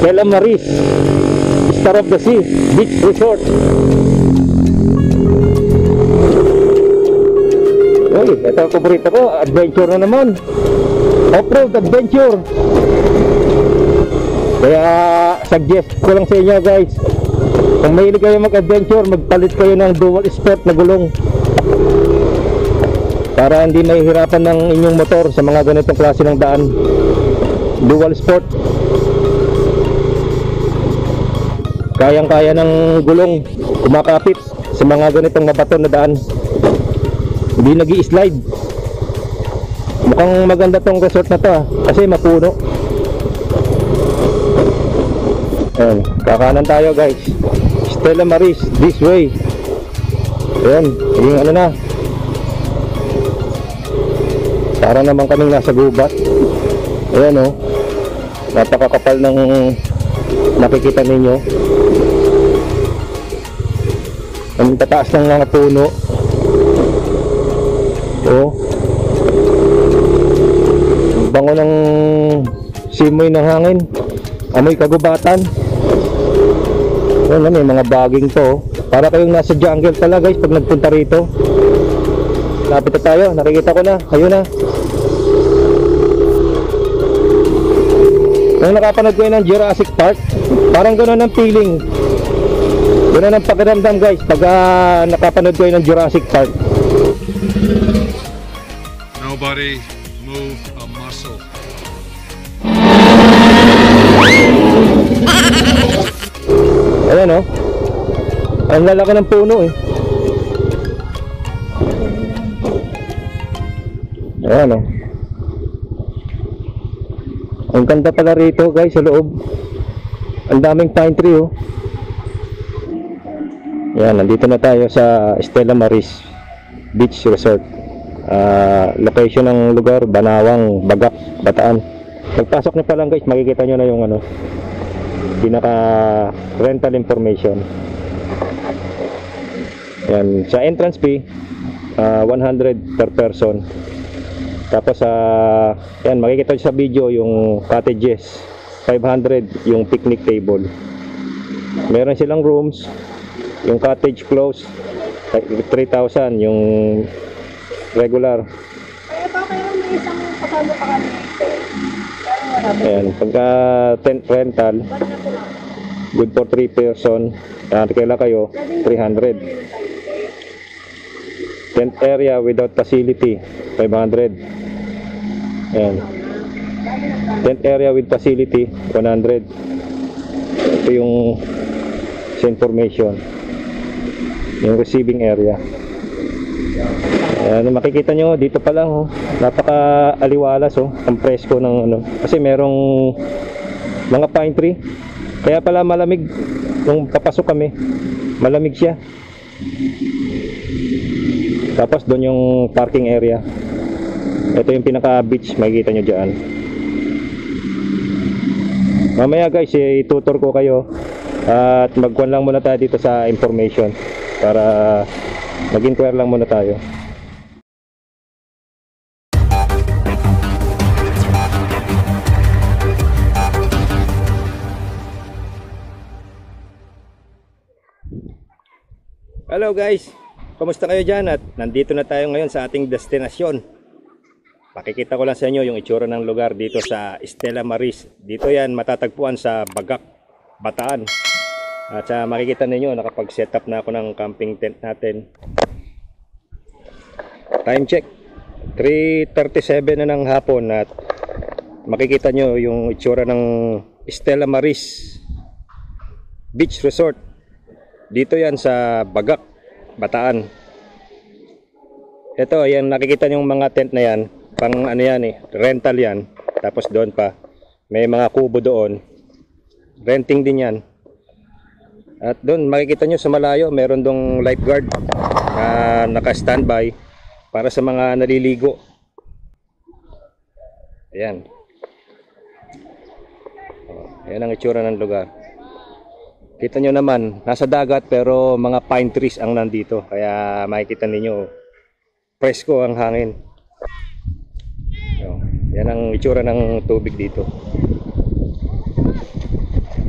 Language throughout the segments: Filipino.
Stella Maris, Star of the Sea Beach Resort. Uy, ito ang paborito ko, adventure na naman. Off-road adventure. Kaya suggest ko lang sa inyo guys, kung mahilig kayo mag-adventure, magpalit kayo ng dual sport na gulong para hindi mahihirapan ng inyong motor sa mga ganitong klase ng daan. Dual sport, kayang-kaya ng gulong kumakapit sa mga ganitong mabato na daan, hindi nag-i-slide. Mukhang maganda tong resort na to kasi mapuno. Ayan, kakanan tayo guys. Stella Maris, this way. Ayan, yung ano na, para naman kaming nasa gubat. Ayan o, napakakapal ng nakikita ninyo. Ang tataas ng mga puno. O, bango ng simoy ng hangin, amoy kagubatan. Ayan, may mga baging to. Para kayong nasa jungle pala guys pag nagpunta rito. Lapit na tayo, nakikita ko na, ayun na. Nung nakapanood ko yun ng Jurassic Park, parang gano'n ang feeling, gano'n ang pakiramdam guys pag nakapanood ko yun ng Jurassic Park. Nobody move a muscle. Ayan o, ang lalaki ng puno eh. Ayan o, ang ganda pala rito guys sa loob. Ang daming pine tree oh. Ayan, nandito na tayo sa Stella Maris Beach Resort. Location ng lugar, Banawang, Bagak, Bataan. Pagpasok nyo pa lang guys, makikita nyo na yung ano, pinaka rental information. Yan, sa entrance fee 100 per person. Tapos yan, makikita nyo sa video yung cottages, 500 yung picnic table. Meron silang rooms, yung cottage close 3,000 yung regular. Kaya pa kayo may isang kasama pa kami. Ayan, pagka tent rental, good for 3 person, kailan kayo 300. Tent area without facility 500. Ayan, tent area with facility 100. Ito yung information, yung receiving area. Ayan, makikita nyo dito pa lang oh, napaka aliwalas oh, ang presko ng ano, kasi merong mga pine tree, kaya pala malamig. Nung papasok kami, malamig siya. Tapos doon yung parking area. Ito yung pinaka beach, makikita nyo dyan. Mamaya guys, itutur ko kayo at magkuhan lang muna tayo dito sa information para mag-inquire lang muna tayo. Hello guys, kamusta kayo dyan? At nandito na tayo ngayon sa ating destinasyon. Pakikita ko lang sa inyo yung itsura ng lugar dito sa Stella Maris. Dito yan matatagpuan sa Bagak, Bataan. At makikita ninyo, nakapag-set up na ako ng camping tent natin. Time check, 3:37 na ng hapon at makikita nyo yung itsura ng Stella Maris Beach Resort. Dito yan sa Bagak, Bataan. Ito, ayan, nakikita nyo yung mga tent na yan. Pang ano yan eh, rental yan. Tapos doon pa, may mga kubo doon. Renting din yan. At doon, makikita nyo sa malayo, meron dong lifeguard na naka-standby para sa mga naliligo. Ayan. Ayan ang itsura ng lugar. Kita nyo naman, nasa dagat pero mga pine trees ang nandito. Kaya makikita ninyo, presko ang hangin. So, yan ang itsura ng tubig dito.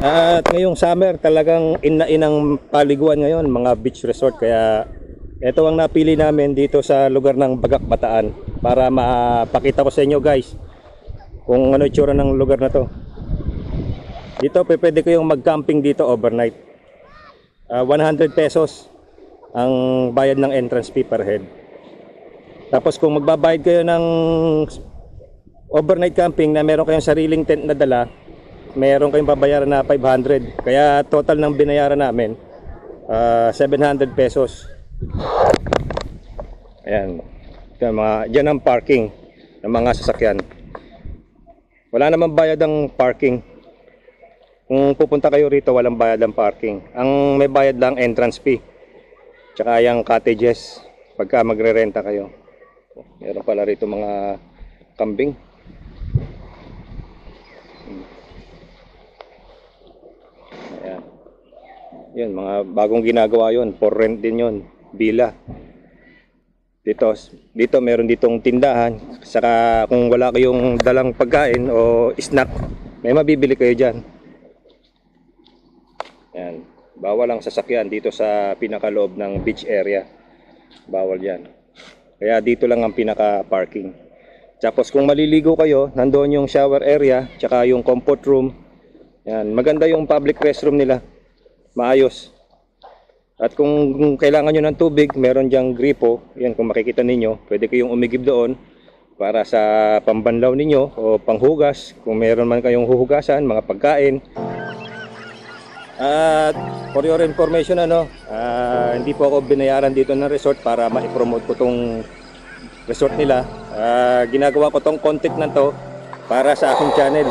At ngayong summer talagang inang paliguan ngayon, mga beach resort. Kaya ito ang napili namin dito sa lugar ng Bagak, Bataan para mapakita ko sa inyo guys kung ano itsura ng lugar na to. Dito pwede kayong mag-camping dito overnight. 100 pesos ang bayad ng entrance fee per head. Tapos kung magbabayad kayo ng overnight camping na meron kayong sariling tent na dala, meron kayong babayaran na 500. Kaya total ng binayaran namin 700 pesos. Ayan. Diyan ang parking ng mga sasakyan. Wala namang bayad ang parking. Kung pupunta kayo rito, walang bayad ang parking. Ang may bayad lang entrance fee. Tsaka yung cottages pagka magre-renta kayo. Meron pala rito mga kambing. Ayan. Yun, mga bagong ginagawa yun. For rent din yun. Bila. Dito meron ditong tindahan. Saka kung wala kayong dalang pagkain o snack, may mabibili kayo dyan. Yan. Bawal ang sasakyan dito sa pinakaloob ng beach area. Bawal yan. Kaya dito lang ang pinaka-parking. Tapos kung maliligo kayo, nandoon yung shower area, tsaka yung comfort room. Yan. Maganda yung public restroom nila. Maayos. At kung kailangan nyo ng tubig, meron dyang gripo. Yan, kung makikita ninyo, pwede kayong umigib doon para sa pambanlaw ninyo o panghugas. Kung meron man kayong huhugasan, mga pagkain. At for your information, hindi po ako binayaran dito ng resort para ma-promote ko tong resort nila. Ginagawa ko tong content na to para sa aking channel.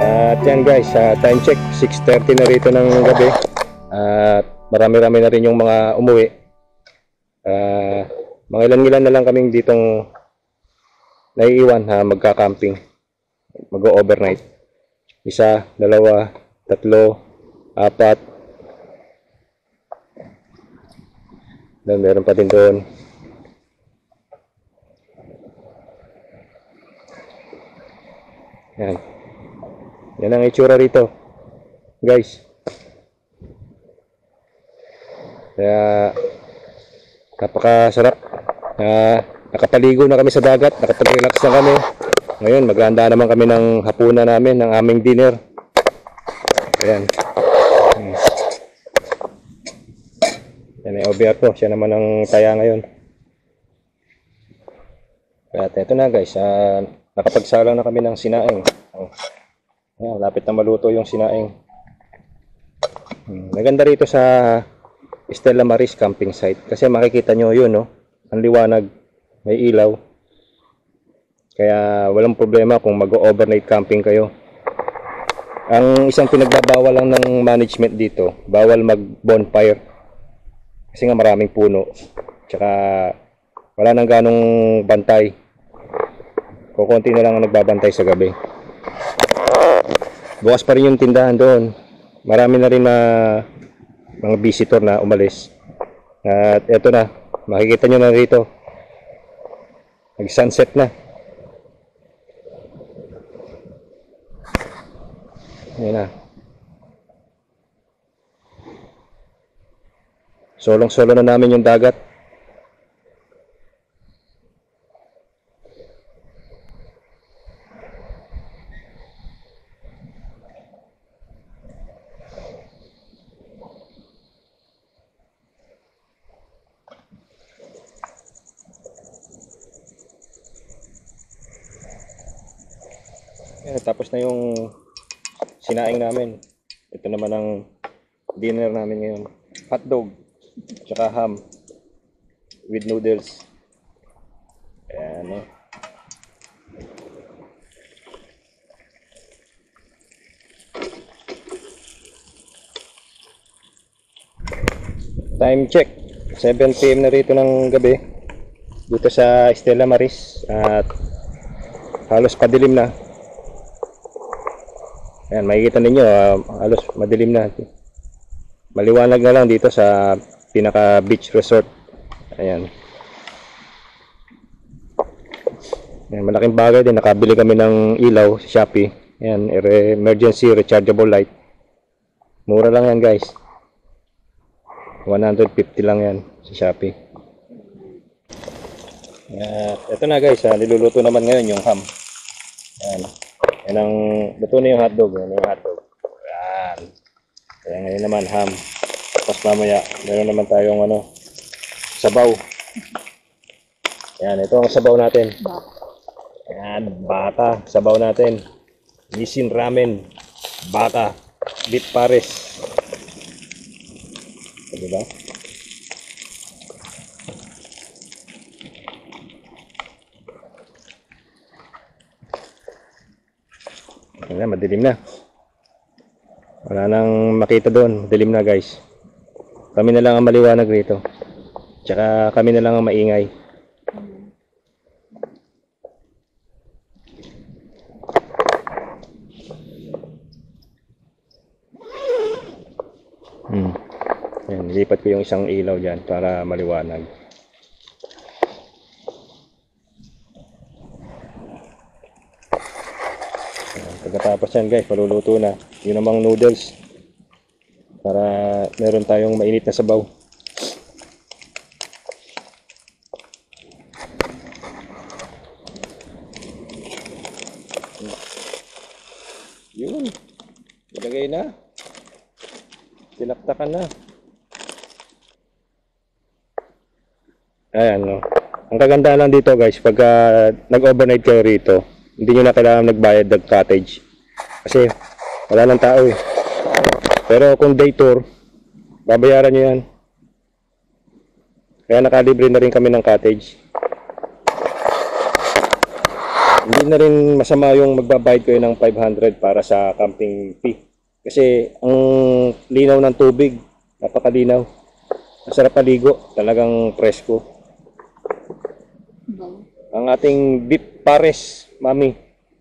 At yan guys, time check, 6:30 na rito ng gabi. At marami-rami na rin yung mga umuwi. Mga ilan-ilan na lang kaming ditong naiiwan magka-camping, mag-overnight. 1, 2, 3, 4. Dan meron pa din doon. Yan. Yan ang itsura rito, guys. Kaya napakasarap. Nakapaligo na kami sa dagat, nakapag-relax na kami. Ngayon maghahanda naman kami ng hapunan namin, ng aming dinner. Ayan. Yan ay OBR ko, siya naman ang taya ngayon. At eto na guys, nakapagsalang na kami ng sinaing. Ayan, lapit na maluto yung sinaing. Maganda rito sa Stella Maris camping site kasi makikita nyo yun, no? Ang liwanag, may ilaw. Kaya walang problema kung mag-overnight camping kayo. Ang isang pinagbabawal lang ng management dito, bawal mag-bonfire. Kasi nga maraming puno. Tsaka wala nang ganong bantay. Kukunti na lang ang nagbabantay sa gabi. Bukas pa rin yung tindahan doon. Marami na rin mga visitor na umalis. At eto na, makikita nyo na rito. Nag-sunset na. Ayan na. Solong-solo na namin yung dagat. Ayan, tapos na yung sinaing namin. Ito naman ang dinner namin ngayon. Hotdog. Tsaka ham with noodles. Ayan, eh. Time check, 7 PM na rito ng gabi dito sa Stella Maris. At halos padilim na. Ayan, makikita ninyo, halos madilim na. Maliwanag na lang dito sa pinaka beach resort. Ayan. Ayan, malaking bagay din, nakabili kami ng ilaw sa Shopee. Ayan, emergency rechargeable light. Mura lang yan guys, 150 lang yan sa Shopee. Ito na guys, niluluto naman ngayon yung ham. Ayan. Yan ang luto na yung hotdog. Yan yung hotdog. Ayan. Kaya ngayon naman ham. Tapos mamaya meron naman tayong sabaw. Ayan, ito ang sabaw natin. Ayan, baka sabaw natin. Nissin ramen, baka, beef pares. Diba? Ayan, madilim na. Wala nang makita doon. Madilim na guys. Kami na lang ang maliwanag rito. Tsaka kami na lang ang maingay. Ayan, nilipat ko yung isang ilaw dyan para maliwanag. Ayan, pagkatapos yan guys, paluluto na. Yun namang noodles. Para meron tayong mainit na sabaw. Yun. Ilagay na. Tinaktakan na. Ayan, no. Ang kagandahan lang dito guys, pagka nag-overnight kayo rito, hindi nyo na kailangan nagbayad ng cottage. Kasi wala nang tao eh. Pero kung day tour, babayaran nyo yan. Kaya nakalibre na rin kami ng cottage. Hindi na rin masama yung magbabayad kayo ng 500 para sa camping fee. Kasi ang linaw ng tubig, napakalinaw. Masarap paligo, talagang presko. Ang ating beef pares, mami.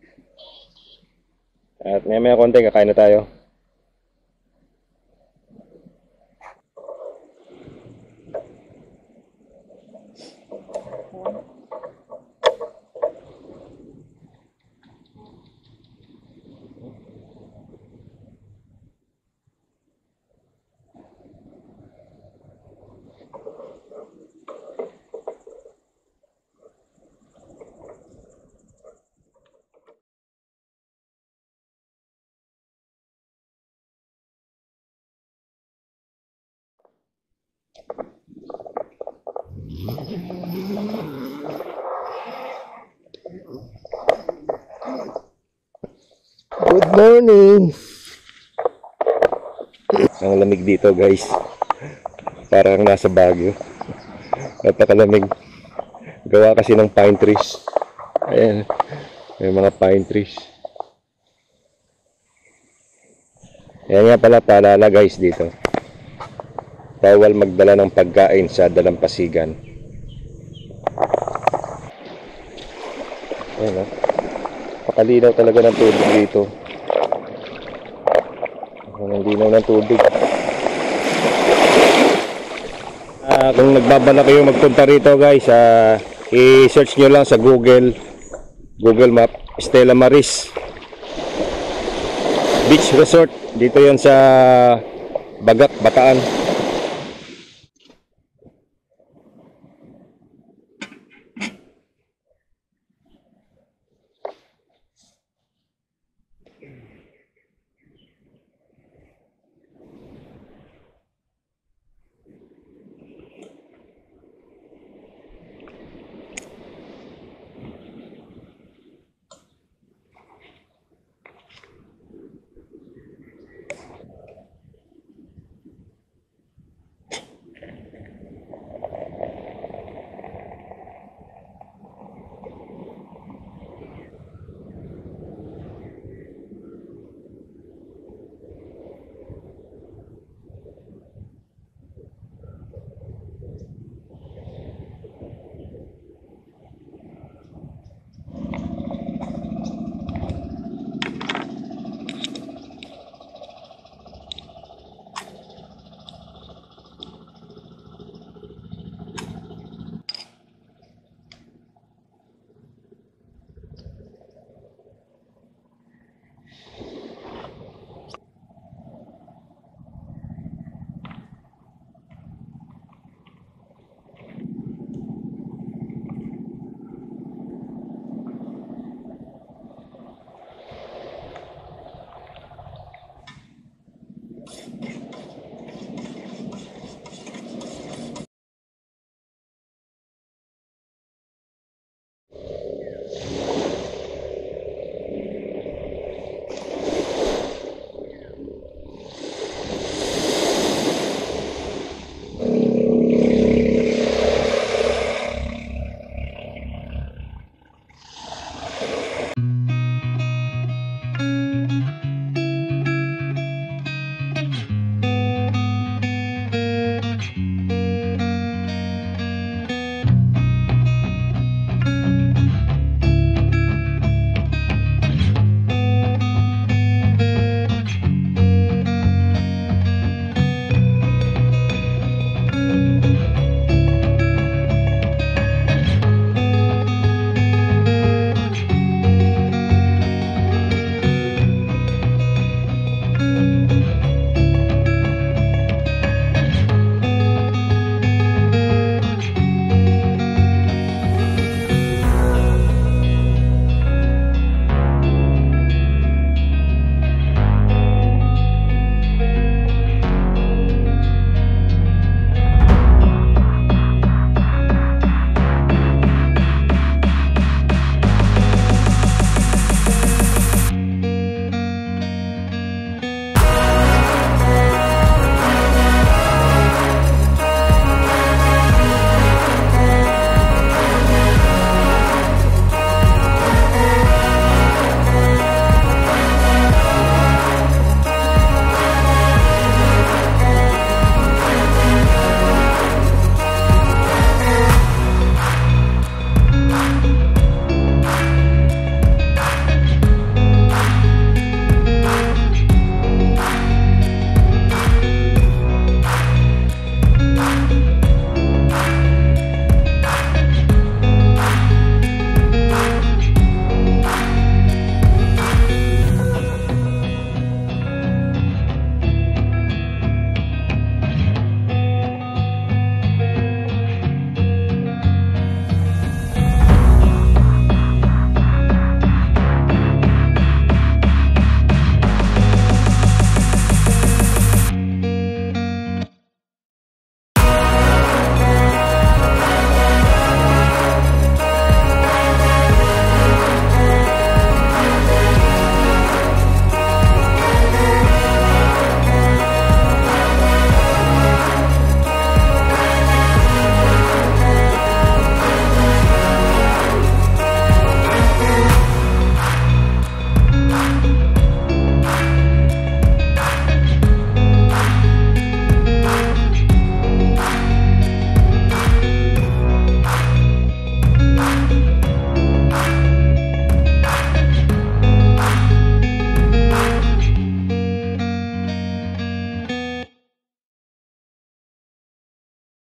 At maya konti, kakain na tayo. Good morning! Ang lamig dito guys. Parang nasa Baguio. Napakalamig. Gawa kasi ng pine trees. Ayan. May mga pine trees. Ayan nga pala paalala guys dito. Bawal magdala ng pagkain sa dalampasigan. Ayan o. Pakalinaw talaga ng tubig dito. Ang linaw ng tubig. Kung nagbabala kayo magpunta rito guys, i-search nyo lang sa Google Map, Stella Maris Beach Resort. Dito yon sa Bagak, Bataan.